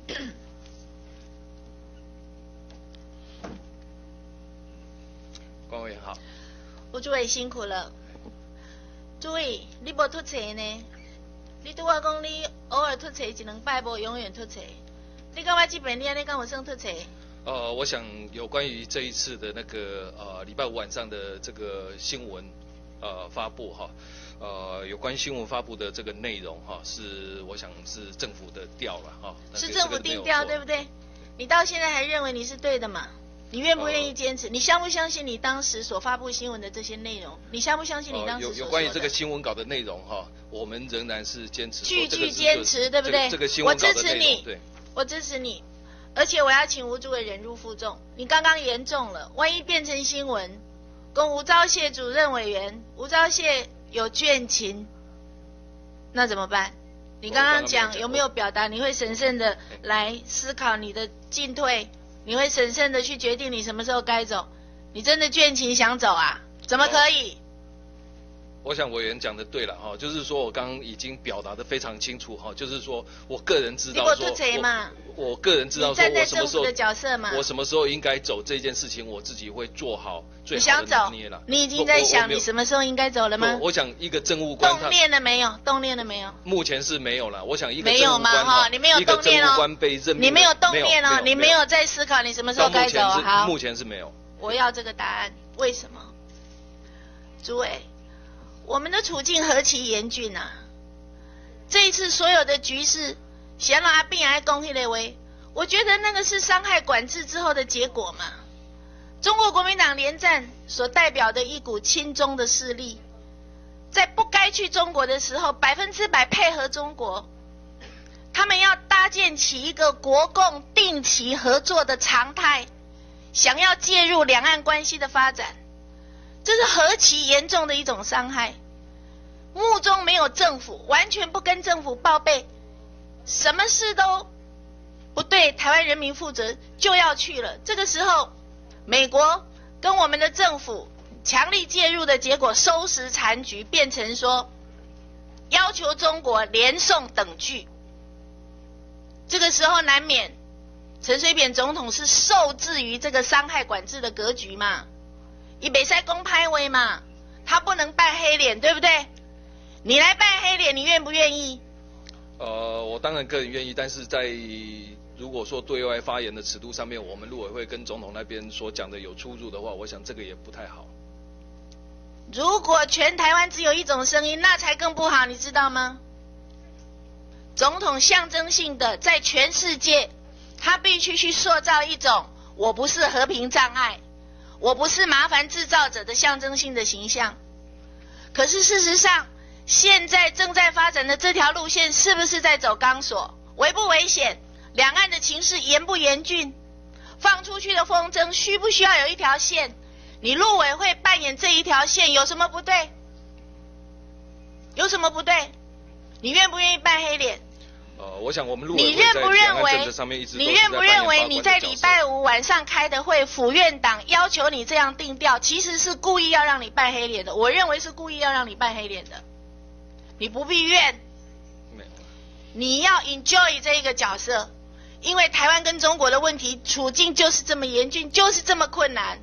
关委员好。 吴主委辛苦了。主委，你无出册呢？你对我讲，你偶尔出册一两摆，无永远出册。你感觉这边你安尼敢有算出册？ 我想有关于这一次的那个礼拜五晚上的这个新闻发布哈，有关新闻发布的这个内容哈，是我想是政府的调了哈。 是政府定调对不对？你到现在还认为你是对的嘛？你愿不愿意坚持？你相不相信你当时所发布新闻的这些内容？你相不相信你当时所说的？ 有关于这个新闻稿的内容哈，我们仍然是坚持句句坚持，对不对？ 这个新闻稿的内容， 我支持你， 对， 我支持你。而且我要请吴主委忍辱负重，你刚刚严重了，万一变成新闻，跟吴钊燮主任委员，吴钊燮有倦情，那怎么办？你刚刚讲有没有表达？你会审慎的来思考你的进退，你会审慎的去决定你什么时候该走。你真的倦情想走啊？怎么可以？ 我想委员讲的对了哈，就是说我刚刚已经表达的非常清楚哈，就是说我个人知道说，我个人知道说， 站在政府的角色嘛， 我什么时候应该走这件事情，我自己会做好最好的拿捏了。 你已经在想你什么时候应该走了吗？ 我想一个政务官动念了没有？动念了没有？ 目前是没有了。我想一个没有嘛哈，你没有动念哦，你没有动念哦，你没有在思考你什么时候该走。好， 目前是没有。 我要这个答案，为什么？诸位。我们的处境何其严峻啊！这一次所有的局势，想让阿扁来讲迄个话，我觉得那个是伤害管制之后的结果嘛。中国国民党连战所代表的一股亲中的势力，在不该去中国的时候，100%配合中国，他们要搭建起一个国共定期合作的常态，想要介入两岸关系的发展。这是何其严重的一种伤害！目中没有政府，完全不跟政府报备，什么事都不对台湾人民负责，就要去了。这个时候，美国跟我们的政府强力介入的结果，收拾残局，变成说要求中国连送等距。这个时候难免陈水扁总统是受制于这个伤害管制的格局嘛。他不能公拍威嘛，他不能扮黑脸，对不对？你来扮黑脸，你愿不愿意？ 我当然个人愿意，但是在如果说对外发言的尺度上面，我们陆委会跟总统那边所讲的有出入的话，我想这个也不太好。 如果全台湾只有一种声音，那才更不好，你知道吗？总统象征性的在全世界，他必须去塑造一种我不是和平障碍。我不是麻烦制造者的象征性的形象，可是事实上，现在正在发展的这条路线是不是在走钢索？危不危险？两岸的情势严不严峻？放出去的风筝需不需要有一条线？你陆委会扮演这一条线有什么不对？有什么不对？你愿不愿意扮黑脸？ 我想我们陆委会在两岸政策上面一直都是在扮演把关的角色。 你认不认为你在礼拜五晚上开的会，府院党要求你这样定调，其实是故意要让你扮黑脸的？我认为是故意要让你扮黑脸的。你不必怨，你要 enjoy 这一个角色，因为台湾跟中国的问题处境就是这么严峻，就是这么困难。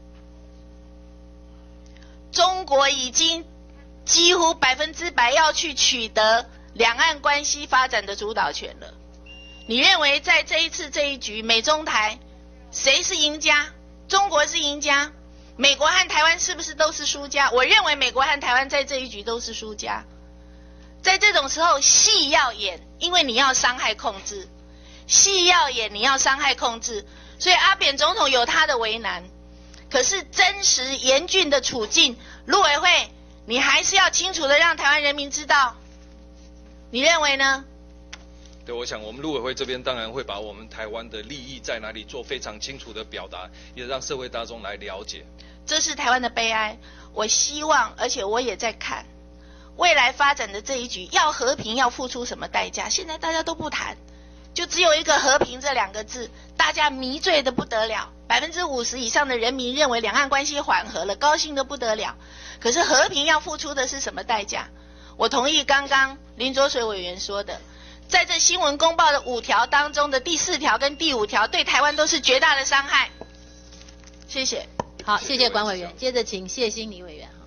中国已经几乎100%要去取得两岸关系发展的主导权了。你认为在这一次这一局美中台谁是赢家？中国是赢家，美国和台湾是不是都是输家？我认为美国和台湾在这一局都是输家。在这种时候戏要演，因为你要伤害控制，戏要演，你要伤害控制，所以阿扁总统有他的为难。可是真实严峻的处境，陆委会你还是要清楚的让台湾人民知道。你认为呢？ 对，我想我们陆委会这边当然会把我们台湾的利益在哪里做非常清楚的表达，也让社会大众来了解。 这是台湾的悲哀。我希望，而且我也在看未来发展的这一局，要和平要付出什么代价？现在大家都不谈，就只有一个和平这两个字，大家迷醉的不得了。50%以上的人民认为两岸关系缓和了，高兴的不得了。可是和平要付出的是什么代价？我同意刚刚林濁水委员说的， 在这新闻公报的5条当中的第4条跟第5条，对台湾都是绝大的伤害。谢谢。 好，谢谢管委员。接着请谢欣妮委员。